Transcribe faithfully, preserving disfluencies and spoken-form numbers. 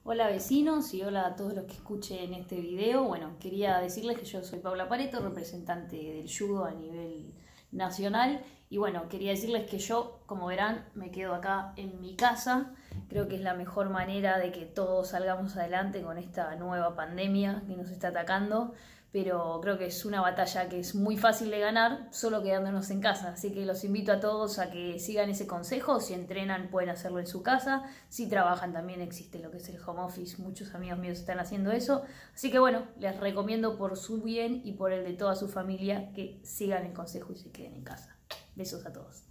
Hola vecinos y hola a todos los que escuchen este video. Bueno, quería decirles que yo soy Paula Pareto, representante del judo a nivel nacional. Y bueno, quería decirles que yo, como verán, me quedo acá en mi casa. Creo que es la mejor manera de que todos salgamos adelante con esta nueva pandemia que nos está atacando. Pero creo que es una batalla que es muy fácil de ganar solo quedándonos en casa. Así que los invito a todos a que sigan ese consejo. Si entrenan pueden hacerlo en su casa. Si trabajan también existe lo que es el home office. Muchos amigos míos están haciendo eso. Así que bueno, les recomiendo por su bien y por el de toda su familia que sigan el consejo y se queden en casa. Besos a todos.